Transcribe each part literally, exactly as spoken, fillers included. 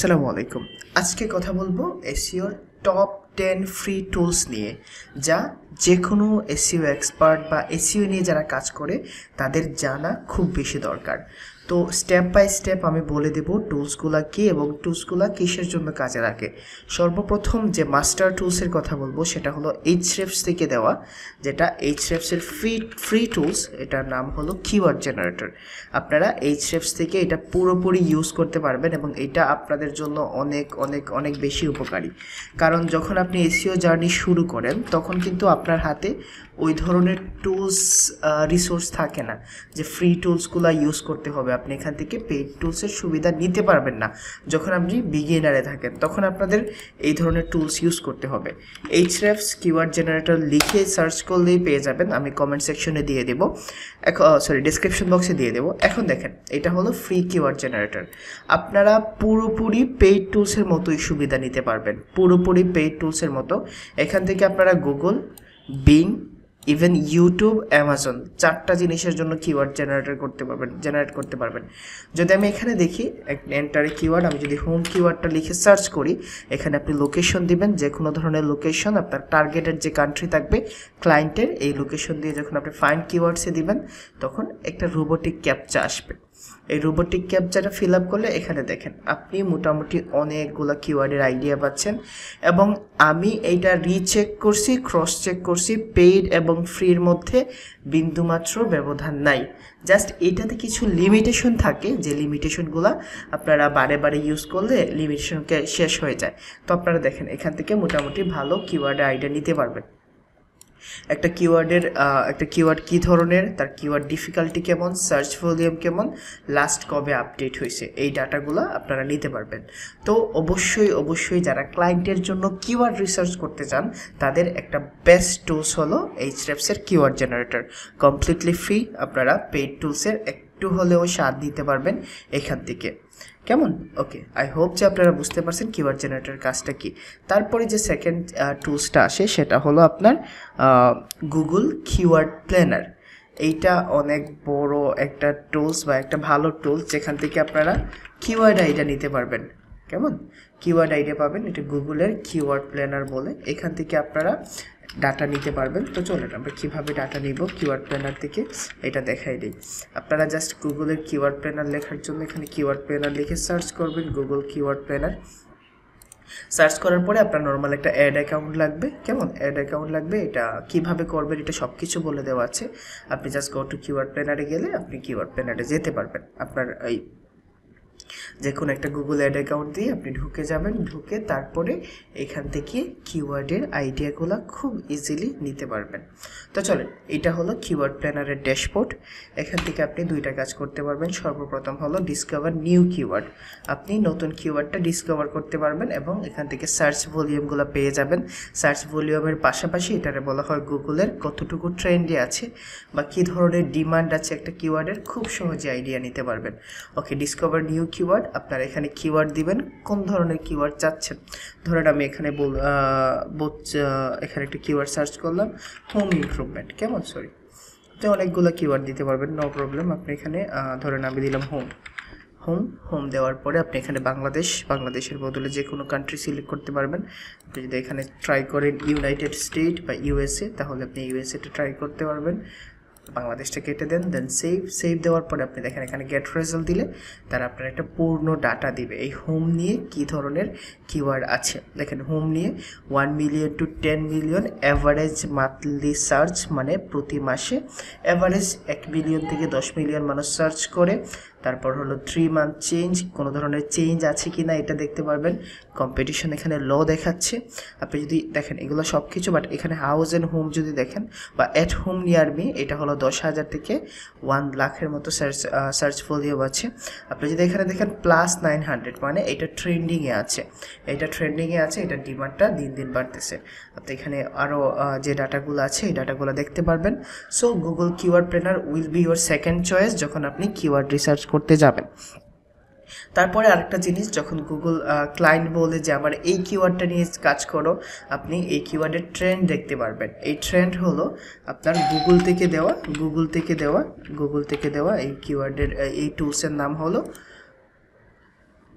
আসসালামু আলাইকুম। আজকে কথা বলবো এসইওর টপ টেন ফ্রি টুলস নিয়ে, যা যে কোনো এসইও এক্সপার্ট বা এসইও নিয়ে যারা কাজ করে তাদের জানা খুব বেশি দরকার। তো স্টেপ বাই স্টেপ আমি বলে দেব টুলসগুলো কী এবং টুলসগুলো কিসের জন্য কাজে লাগে। সর্বপ্রথম যে মাস্টার টুলসের কথা বলবো সেটা হলো এইচরেফস থেকে দেওয়া, যেটা এইচরেফসের ফ্রি ফ্রি টুলস, এটার নাম হলো কিওয়ার্ড জেনারেটর। আপনারা এইচরেফস থেকে এটা পুরোপুরি ইউজ করতে পারবেন এবং এটা আপনাদের জন্য অনেক অনেক অনেক বেশি উপকারী। কারণ যখন আপনি এসইও জার্নি শুরু করেন তখন কিন্তু আপনার হাতে ওই ধরনের টুলস রিসোর্স থাকে না যে ফ্রি টুলসগুলো ইউজ করতে হবে। আপনি এখান থেকে পেইড টুলসের সুবিধা নিতে পারবেন না। যখন আপনি বিগিনারে থাকেন তখন আপনাদের এই ধরনের টুলস ইউজ করতে হবে। এইচরেফস কিওয়ার্ড জেনারেটর লিখে সার্চ করলেই পেয়ে যাবেন, আমি কমেন্ট সেকশনে দিয়ে দেবো, এখন সরি ডিসক্রিপশন বক্সে দিয়ে দেবো। এখন দেখেন, এটা হলো ফ্রি কিওয়ার্ড জেনারেটর। আপনারা পুরোপুরি পেইড টুলসের মতোই সুবিধা নিতে পারবেন, পুরোপুরি পেইড টুলসের মতো। এখান থেকে আপনারা Google, Bing, even YouTube, Amazon চারটা জিনিসের জন্য কিওয়ার্ড জেনারেটর করতে পারবেন জেনারেট করতে পারবেন। যদি আমি এখানে দেখি এন্টারে কিওয়ার্ড, আমি যদি হোম কিওয়ার্ডটা লিখে সার্চ করি, এখানে আপনি লোকেশন দিবেন, যে কোনো ধরনের লোকেশন, আপনার টার্গেটের যে কান্ট্রি থাকবে ক্লায়েন্টের, এই লোকেশন দিয়ে যখন আপনি ফাইন্ড কিওয়ার্ডসে দিবেন তখন একটা রোবোটিক ক্যাপচা আসবে। এই রোবোটিক ক্যাপচাটা ফিল আপ করলে এখানে দেখেন আপনি মোটামুটি অনেকগুলো কিওয়ার্ডের আইডিয়া পাচ্ছেন। এবং আমি এইটা রিচেক করছি, ক্রস চেক করছি, পেইড এবং ফ্রির মধ্যে বিন্দুমাত্র ব্যবধান নাই। জাস্ট এটাতে কিছু লিমিটেশন থাকে, যে লিমিটেশনগুলো আপনারা বারে বারে ইউজ করলে লিমিটেশনকে শেষ হয়ে যায়। তো আপনারা দেখেন এখান থেকে মোটামুটি ভালো কিওয়ার্ডের আইডিয়া নিতে পারবেন। একটা কিওয়ার্ডের একটা কিওয়ার্ড কী ধরনের, তার কিওয়ার্ড ডিফিকাল্টি কেমন, সার্চ ভলিউম কেমন, লাস্ট কবে আপডেট হয়েছে, এই ডাটাগুলো আপনারা নিতে পারবেন। তো অবশ্যই অবশ্যই যারা ক্লায়েন্টের জন্য কিওয়ার্ড রিসার্চ করতে চান তাদের একটা বেস্ট টুলস হলো এইচরেফসের কিওয়ার্ড জেনারেটর, কমপ্লিটলি ফ্রি। আপনারা পেইড টুলসের একটু হলেও স্বাদ দিতে পারবেন এখান থেকে। কেমন? ওকে, আই হোপ যে আপনারা বুঝতে পারছেন কিওয়ার্ড জেনারেটর কাজটা কি। তারপরে যে সেকেন্ড টুলসটা আসে সেটা হলো আপনার গুগল কিওয়ার্ড প্ল্যানার। এইটা অনেক বড় একটা টুলস বা একটা ভালো টুলস, যেখান থেকে আপনারা কিওয়ার্ড আইডিয়া নিতে পারবেন। কেমন? কিওয়ার্ড আইডিয়া পাবেন, এটা গুগলের কিওয়ার্ড প্ল্যানার বলে। এখান থেকে আপনারা ডাটা নিতে পারবেন। তো চলেন আমরা কীভাবে ডাটা নিব কিওয়ার্ড প্ল্যানার থেকে এটা দেখাই দিই। আপনারা জাস্ট গুগলের কিওয়ার্ড প্ল্যানার লেখার জন্য এখানে কিওয়ার্ড প্ল্যানার লিখে সার্চ করবেন, গুগল কিওয়ার্ড প্ল্যানার। সার্চ করার পরে আপনার নর্মাল একটা অ্যাড অ্যাকাউন্ট লাগবে। কেমন? অ্যাড অ্যাকাউন্ট লাগবে। এটা কিভাবে করবেন এটা সব কিছু বলে দেওয়া আছে। আপনি জাস্ট গো টু কিওয়ার্ড প্ল্যানারে গেলে আপনি কিওয়ার্ড প্ল্যানারে যেতে পারবেন। আপনার এই যে কোনো একটা গুগল অ্যাড অ্যাকাউন্ট দিয়ে আপনি ঢুকে যাবেন, ঢুকে তারপরে এখান থেকে কিওয়ার্ডের আইডিয়াগুলো খুব ইজিলি নিতে পারবেন। তো চলেন, এটা হলো কিওয়ার্ড প্ল্যানারের ড্যাশবোর্ড। এখান থেকে আপনি দুইটা কাজ করতে পারবেন। সর্বপ্রথম হলো ডিসকভার নিউ কিওয়ার্ড। আপনি নতুন কিওয়ার্ডটা ডিসকভার করতে পারবেন এবং এখান থেকে সার্চ ভলিউমগুলো পেয়ে যাবেন। সার্চ ভলিউমের পাশাপাশি এটারে বলা হয় গুগলের কতটুকু ট্রেন্ডে আছে বা কী ধরনের ডিমান্ড আছে একটা কিওয়ার্ডের, খুব সহজে আইডিয়া নিতে পারবেন। ওকে, ডিসকভার নিউ কিওয়ার্ড, আপনারা এখানে কিওয়ার্ড দিবেন কোন ধরনের কিওয়ার্ড চাচ্ছেন। ধরেন আমি এখানে বল এখানে একটা কিওয়ার্ড সার্চ করলাম, হোম ইমপ্রুভমেন্ট। কেমন? সরি, তো অনেকগুলো কিওয়ার্ড দিতে পারবেন, নো প্রবলেম। আপনি এখানে ধরেন আমি দিলাম হোম। হোম হোম দেওয়ার পরে আপনি এখানে বাংলাদেশ, বাংলাদেশের বদলে যে কোনো কান্ট্রি সিলেক্ট করতে পারবেন। আপনি যদি এখানে ট্রাই করেন ইউনাইটেড স্টেট বা ইউএসএ, তাহলে আপনি ইউএসএটা ট্রাই করতে পারবেন। বাংলাদেশটা কেটে দেন, দেন সেভ। সেভ দেওয়ার পরে আপনি দেখেন এখানে গেট রেজাল্ট দিলে তারা আপনার একটা পূর্ণ ডাটা দিবে এই হোম নিয়ে কী ধরনের কিওয়ার্ড আছে। দেখেন হোম নিয়ে one million to ten million average monthly search, মানে প্রতি মাসে অ্যাভারেজ এক মিলিয়ন থেকে দশ মিলিয়ন মানুষ সার্চ করে। তারপর হলো থ্রি মান্থ চেঞ্জ, কোনো ধরনের চেঞ্জ আছে কি না এটা দেখতে পারবেন। কম্পিটিশন এখানে লো দেখাচ্ছে। আপনি যদি দেখেন এগুলো সব কিছু, বাট এখানে হাউস অ্যান্ড হোম যদি দেখেন বা অ্যাট হোম নিয়ার মি, এটা হলো দশ হাজার থেকে ওয়ান লাখের মতো সার্চ সার্চ ভলিউম আছে। আপনি যদি এখানে দেখেন প্লাস নাইন হান্ড্রেড, মানে এটা ট্রেন্ডিংয়ে আছে, এটা ট্রেন্ডিংয়ে আছে, এটা ডিমান্ডটা দিন দিন বাড়তেছে। আপনি এখানে আরও যে ডাটাগুলো আছে এই ডাটাগুলো দেখতে পারবেন। So Google keyword planner will be your second choice যখন আপনি কিওয়ার্ড রিসার্চ করতে যাবেন। তারপরে আরেকটা জিনিস, যখন গুগল ক্লায়েন্ট বলে যে আমার এই কিওয়ার্ডটা নিয়ে কাজ করো, আপনি এই কিওয়ার্ডের ট্রেন্ড দেখতে পারবেন। এই ট্রেন্ড হলো আপনার গুগল থেকে দেওয়া গুগল থেকে দেওয়া গুগল থেকে দেওয়া এই কিওয়ার্ডের এই টুলসের নাম হলো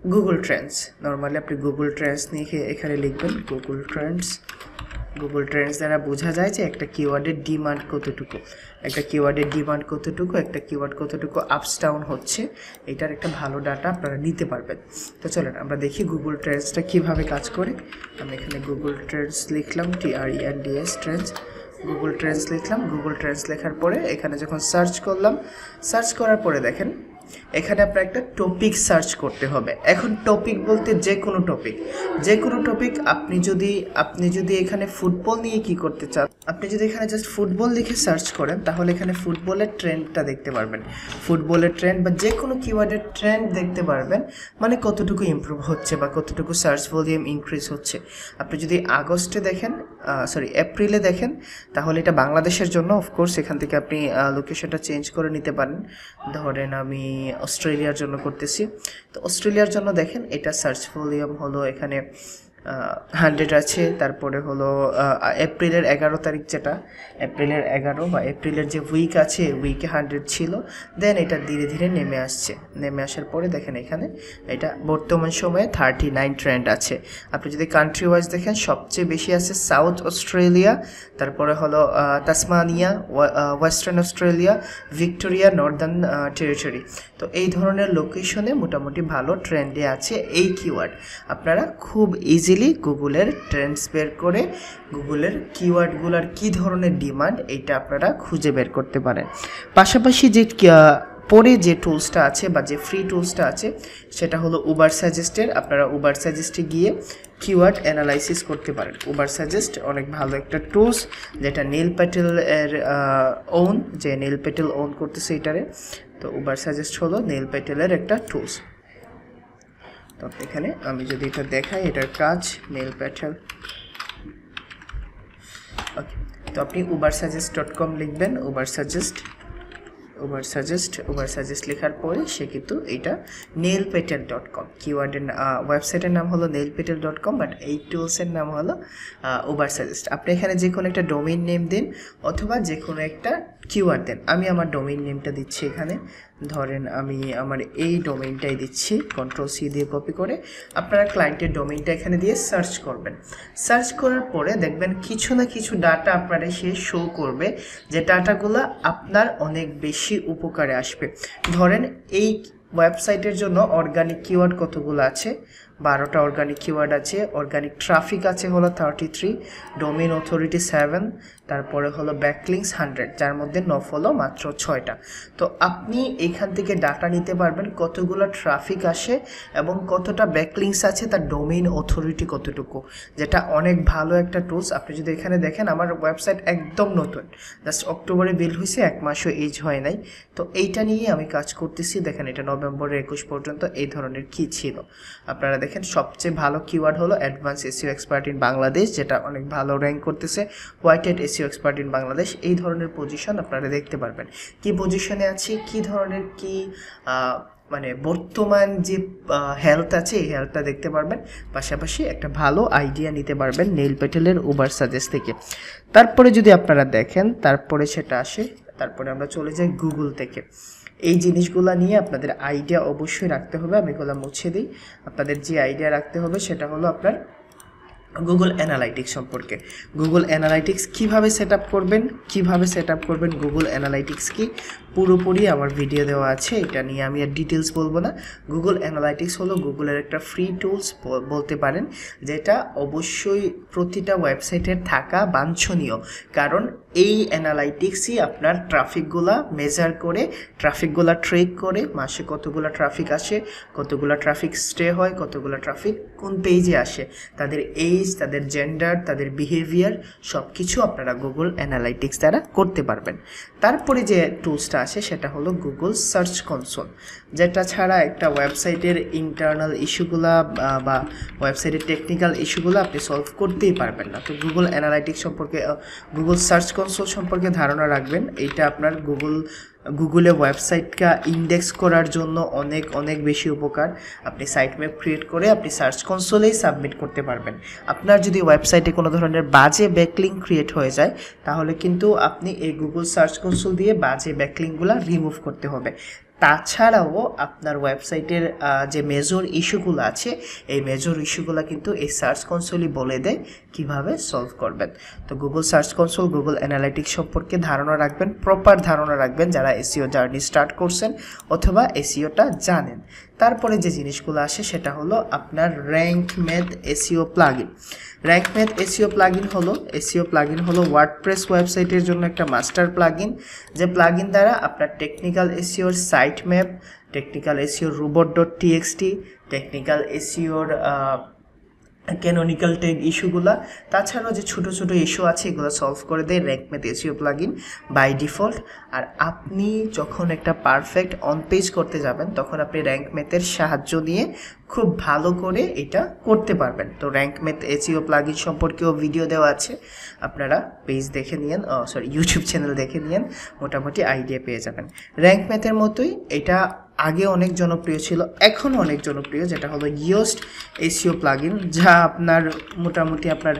গুগল ট্রেন্ডস, নর্মালি আপনি গুগল ট্রেন্ডস নিয়ে এখানে লিখবেন গুগল ট্রেন্ডস। গুগল ট্রেন্ডস দ্বারা বোঝা যায় যে একটা কিওয়ার্ডের ডিমান্ড কতটুকু, একটা কিওয়ার্ডের ডিমান্ড কতটুকু, একটা কিওয়ার্ড কতটুকু আপস ডাউন হচ্ছে, এটার একটা ভালো ডাটা আপনারা নিতে পারবেন। তো চলেন আমরা দেখি গুগল ট্রেন্ডসটা কীভাবে কাজ করে। আমি এখানে গুগল ট্রেন্ডস লিখলাম, T R E N D S Trends, Google Trends লিখলাম। গুগল ট্রেন্ডস লেখার পরে এখানে যখন সার্চ করলাম, সার্চ করার পরে দেখেন এখানে আপনার একটা টপিক সার্চ করতে হবে। এখন টপিক বলতে যে কোনো টপিক, যে কোনো টপিক। আপনি যদি আপনি যদি এখানে ফুটবল নিয়ে কি করতে চান, আপনি যদি এখানে জাস্ট ফুটবল লিখে সার্চ করেন তাহলে এখানে ফুটবলের ট্রেন্ডটা দেখতে পারবেন, ফুটবলের ট্রেন্ড বা যে কোনো কিওয়ার্ডের ট্রেন্ড দেখতে পারবেন, মানে কতটুকু ইমপ্রুভ হচ্ছে বা কতটুকু সার্চ ভলিউম ইনক্রিজ হচ্ছে। আপনি যদি আগস্টে দেখেন, সরি এপ্রিলে দেখেন, তাহলে এটা বাংলাদেশের জন্য। অফকোর্স এখান থেকে আপনি লোকেশনটা চেঞ্জ করে নিতে পারেন। ধরেন আমি অস্ট্রেলিয়ার জন্য করতেছি, তো অস্ট্রেলিয়ার জন্য দেখেন এটা সার্চ ভলিউম হলো এখানে হান্ড্রেড আছে। তারপরে হলো এপ্রিলের এগারো তারিখ, যেটা এপ্রিলের এগারো বা এপ্রিলের যে উইক আছে উইকে হান্ড্রেড ছিল, দেন এটা ধীরে ধীরে নেমে আসছে। নেমে আসার পরে দেখেন এখানে এটা বর্তমান সময়ে থার্টি নাইন ট্রেন্ড আছে। আপনি যদি কান্ট্রি ওয়াইজ দেখেন সবচেয়ে বেশি আছে সাউথ অস্ট্রেলিয়া, তারপরে হলো Tasmania, Western Australia, Victoria, Northern Territory. তো এই ধরনের লোকেশনে মোটামুটি ভালো ট্রেন্ডে আছে এই কিওয়ার্ড। আপনারা খুব ইজিলি গুগলের ট্রেন্ডস বের করে গুগলের কিওয়ার্ডগুলোর কী ধরনের ডিমান্ড এইটা আপনারা খুঁজে বের করতে পারেন। পাশাপাশি যে পরে যে টুলসটা আছে বা যে ফ্রি টুলসটা আছে সেটা হলো উবার সাজেস্টের। আপনারা উবার সাজেস্টে গিয়ে কিওয়ার্ড অ্যানালাইসিস করতে পারেন। উবার সাজেস্ট অনেক ভালো একটা টুলস, যেটা নীল প্যাটেল এর ওন, যে নীল প্যাটেল ওন করতেছে এটারে। তো উবার সাজেস্ট হলো নীল প্যাটেলের একটা টুলস। তো এখানে আমি যদি এটা দেখাই, এটার কাজ নীল প্যাটেল। ওকে, তো আপনি উবার সাজেস্ট ডট কম লিখবেন, Ubersuggest Ubersuggest Ubersuggest লেখার পরে সে কিন্তু এইটা নেল পেটেল ডট কম, কিওয়ার্ডের ওয়েবসাইটের নাম হলো Neil Patel dot com, but এই টুলসের নাম হলো উবার সাজেস্ট। আপনি এখানে যে কোনো একটা ডোমেইন নেম দিন অথবা যে কোনো একটা কিওয়ার্ড দেন। আমি আমার ডোমেইন নেমটা দিচ্ছি এখানে, ধরেন আমি আমার এই ডোমেইনটাই দিচ্ছি, কন্ট্রোল সি দিয়ে কপি করে। আপনারা ক্লায়েন্টের ডোমেইনটা এখানে দিয়ে সার্চ করবেন। সার্চ করার পরে দেখবেন কিছু না কিছু ডাটা আপনারা সে শো করবে, যে ডাটাগুলো আপনার অনেক বেশি উপকারে আসবে। ধরেন এই ওয়েবসাইটের জন্য অর্গানিক কিওয়ার্ড কতগুলো আছে, বারোটা অর্গানিক কিওয়ার্ড আছে। অর্গানিক ট্রাফিক আছে হলো thirty three, domain authority seven, তারপরে হলো ব্যাকলিংস হান্ড্রেড, যার মধ্যে নফলো মাত্র ছয়টা। তো আপনি এখান থেকে ডাটা নিতে পারবেন কতগুলো ট্রাফিক আসে এবং কতটা ব্যাকলিংস আছে, তার ডোমেইন অথরিটি কতটুকু, যেটা অনেক ভালো একটা টুলস। আপনি যদি এখানে দেখেন আমার ওয়েবসাইট একদম নতুন, জাস্ট অক্টোবরে বিল্ড হয়েছে, এক মাসও এজ হয় নাই। তো এইটা নিয়ে আমি কাজ করতেছি। দেখেন এটা নভেম্বরের একুশ পর্যন্ত এই ধরনের কি ছিল। আপনারা দেখেন সবচেয়ে ভালো কিওয়ার্ড হলো advance SEO expert in Bangladesh, যেটা অনেক ভালো র্যাঙ্ক করতেছে। White hat SEO expert in Bangladesh, এই ধরনের পজিশন আপনারা দেখতে পারবেন। কি পজিশনে আছে, কি ধরনের কি মানে বর্তমান যে হেলথ আছে এই হেলথটা দেখতে পারবেন। পাশাপাশি একটা ভালো আইডিয়া নিতে পারবেন নীল প্যাটেলের উবার সাজেস্ট থেকে। তারপরে যদি আপনারা দেখেন, তারপরে সেটা আসে, তারপরে আমরা চলে যাই গুগল থেকে। এই জিনিসগুলো নিয়ে আপনাদের আইডিয়া অবশ্যই রাখতে হবে। আমি এগুলো মুছে দিই। আপনাদের যে আইডিয়া রাখতে হবে সেটা হলো আপনার গুগল অ্যানালাইটিক্স সম্পর্কে। গুগল অ্যানালাইটিক্স কীভাবে সেট আপ করবেন, কীভাবে সেট আপ করবেন গুগল অ্যানালাইটিক্স কি, পুরোপুরি আমার ভিডিও দেওয়া আছে, এটা নিয়ে আমি আর ডিটেলস বলবো না। গুগল অ্যানালাইটিক্স হলো গুগলের একটা ফ্রি টুলস বলতে পারেন, যেটা অবশ্যই প্রতিটা ওয়েবসাইটের থাকা বাঞ্ছনীয়। কারণ এই অ্যানালাইটিক্সই আপনার ট্রাফিকগুলা মেজার করে, ট্রাফিকগুলা ট্রেক করে, মাসে কতগুলো ট্রাফিক আসে, কতগুলো ট্রাফিক স্টে হয়, কতগুলো ট্রাফিক কোন পেজে আসে, তাদের এইজ, তাদের জেন্ডার, তাদের বিহেভিয়ার সব কিছু আপনারা গুগল অ্যানালাইটিক্স দ্বারা করতে পারবেন। তারপরে যে টুলসটা আছে সেটা হলো গুগল সার্চ কনসোল, যেটা ছাড়া একটা ওয়েবসাইটের ইন্টারনাল ইস্যুগুলা বা ওয়েবসাইটের টেকনিক্যাল ইস্যুগুলো আপনি সলভ করতেই পারবেন না। তো গুগল অ্যানালাইটিক্স সম্পর্কে, গুগল সার্চ কনসোল সম্পর্কে ধারণা রাখবেন। এইটা আপনার গুগল গুগলে ওয়েবসাইটটা ইন্ডেক্স করার জন্য অনেক অনেক বেশি উপকার। আপনি সাইট ম্যাপ ক্রিয়েট করে আপনি সার্চ কনসোলেই সাবমিট করতে পারবেন। আপনার যদি ওয়েবসাইটে কোনো ধরনের বাজে ব্যাকলিঙ্ক ক্রিয়েট হয়ে যায়, তাহলে কিন্তু আপনি এই গুগল সার্চ কনসোল দিয়ে বাজে ব্যাকলিঙ্কগুলো রিমুভ করতে হবে। তাছাড়াও আপনার ওয়েবসাইটের যে মেজর ইস্যুগুলো আছে এই মেজর ইস্যুগুলো কিন্তু এই সার্চ কনসোলই বলে দেয় কিভাবে সলভ করবেন। তো Google Search Console, Google Analytics সম্পর্কে ধারণা রাখবেন, প্রপার ধারণা রাখবেন যারা এসইও জার্নি স্টার্ট করছেন অথবা এসইওটা জানেন। তারপরে যে জিনিসগুলো আসে সেটা হলো আপনার Rank Math SEO plugin. Rank Math SEO plugin হলো এসইও প্লাগইন হলো ওয়ার্ডপ্রেস ওয়েবসাইটের জন্য একটা মাস্টার প্লাগইন, যে প্লাগইন দ্বারা আপনার টেকনিক্যাল এসইওর সাইট ম্যাপ, টেকনিক্যাল এসইওর রোবট ডট টিএক্সটি, টেকনিক্যাল এসইওর ক্যানোনিক্যাল টেগ ইস্যুগুলা, তাছাড়াও যে ছোটো ছোটো ইস্যু আছে এগুলো সলভ করে দেয় Rank Math SEO plugin by default. আর আপনি যখন একটা পারফেক্ট অন পেজ করতে যাবেন তখন আপনি র্যাঙ্ক ম্যাথের সাহায্য নিয়ে খুব ভালো করে এটা করতে পারবেন। তো র্যাঙ্ক ম্যাথ এসইও প্লাগইন সম্পর্কেও ভিডিও দেওয়া আছে, আপনারা পেজ দেখে নিয়েন, সরি ইউটিউব চ্যানেল দেখে নিয়েন, মোটামুটি আইডিয়া পেয়ে যাবেন। র্যাঙ্ক ম্যাথের মতোই এটা আগে অনেক জনপ্রিয় ছিল, এখনও অনেক জনপ্রিয়, যেটা হলো ইয়োস্ট এসইও প্লাগইন, যা আপনার মোটামুটি আপনার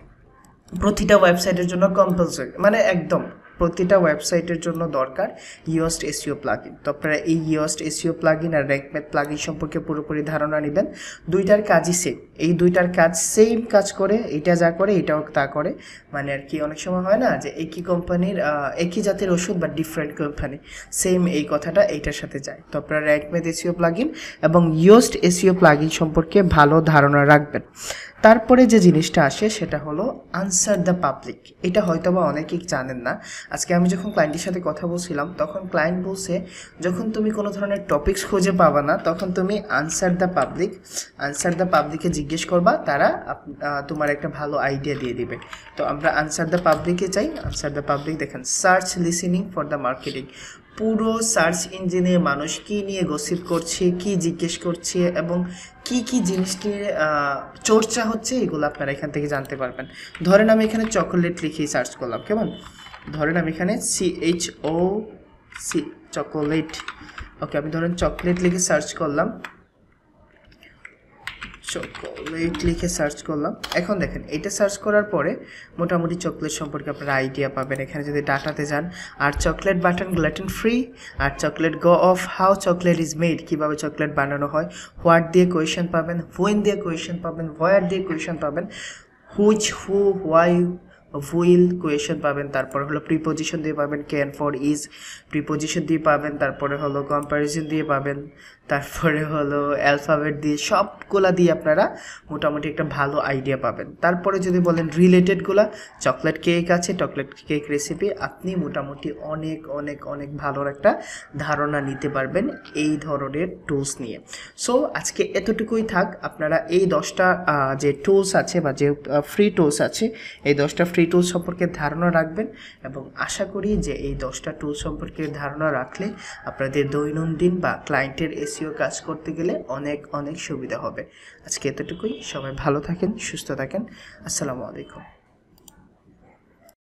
প্রতিটা ওয়েবসাইটের জন্য কম্পালসরি, মানে একদম প্রতিটা ওয়েবসাইটের জন্য দরকার ইয়োস্ট এসইও প্লাগইন। তো আপনারা এই ইয়োস্ট এসইও প্লাগইন আর র্যাঙ্ক ম্যাথ প্লাগইন সম্পর্কে পুরোপুরি ধারণা নেবেন। দুইটার কাজই সেম, এই দুইটার কাজ সেম কাজ করে, এটা যা করে এটাও তা করে, মানে আর কি অনেক সময় হয় না যে একই কোম্পানির একই জাতের ওষুধ বা ডিফারেন্ট কোম্পানি, সেম এই কথাটা এইটার সাথে যায়। তো আপনারা র্যাঙ্ক ম্যাথ এসইও প্লাগইন এবং ইয়োস্ট এসইও প্লাগইন সম্পর্কে ভালো ধারণা রাখবেন। তারপরে যে জিনিসটা আসে সেটা হলো আনসার দ্য পাবলিক। এটা হয়তো বা অনেকেই জানেন না। আজকে আমি যখন ক্লায়েন্টের সাথে কথা বলছিলাম তখন ক্লায়েন্ট বলছে যখন তুমি কোনো ধরনের টপিকস খুঁজে পাবা না তখন তুমি Answer the Public Answer the পাবলিকে জিজ্ঞেস করবা, তারা তোমার একটা ভালো আইডিয়া দিয়ে দিবে। তো আমরা আনসার দ্য পাবলিকে চাই। আনসার দ্য পাবলিক দেখেন, search listening for the marketing. পুরো সার্চ ইঞ্জিনে মানুষ কী নিয়ে গসিপ করছে, কি জিজ্ঞেস করছে এবং কি কি জিনিস নিয়ে চর্চা হচ্ছে এগুলো আপনারা এখান থেকে জানতে পারবেন। ধরেন আমি এখানে চকোলেট লিখেই সার্চ করলাম, কেমন? ধরেন আমি এখানে C H O C chocolate, okay, আমি ধরেন চকলেট লিখে সার্চ করলাম, চকোলেট লিখে সার্চ করলাম। এখন দেখেন এটা সার্চ করার পরে মোটামুটি চকলেট সম্পর্কে আপনারা আইডিয়া পাবেন। এখানে যদি ডাটাতে যান, আর চকলেট বাটন গ্লুটেন ফ্রি, আর chocolate go off, how chocolate is made, কীভাবে চকলেট বানানো হয়, হোয়াট দিয়ে কোয়েশ্চেন পাবেন, হোয়েন দিয়ে কোয়েশ্চেন পাবেন, হোয়ার দিয়ে কোয়েশ্চেন পাবেন, which, who, why, will question পাবেন, তারপরে হলো প্রিপোজিশন দিয়ে পাবেন, ক্যান, ফর, ইজ প্রিপোজিশন দিয়ে পাবেন, তারপরে হলো কম্প্যারিজন দিয়ে পাবেন, তারপরে হলো অ্যালফাবেট দিয়ে, সবগুলা দিয়ে আপনারা মোটামুটি একটা ভালো আইডিয়া পাবেন। তারপরে যদি বলেন রিলেটেডগুলা, চকলেট কেক আছে, চকলেট কেক রেসিপি, আপনি মোটামুটি অনেক অনেক অনেক ভালো একটা ধারণা নিতে পারবেন এই ধরনের টুলস নিয়ে। সো আজকে এতটুকুই থাক। আপনারা এই দশটা যে টুলস আছে বা যে ফ্রি টুলস আছে এই দশটা ফ্রি টুলস সম্পর্কে ধারণা রাখবেন এবং আশা করি যে এই দশটা টুল সম্পর্কে ধারণা রাখলে আপনাদের দৈনন্দিন বা ক্লায়েন্টের এসইও কাজ করতে গেলে অনেক অনেক সুবিধা হবে। আজকে এতটুকুই। সবাই ভালো থাকেন, সুস্থ থাকেন। আসসালামু আলাইকুম।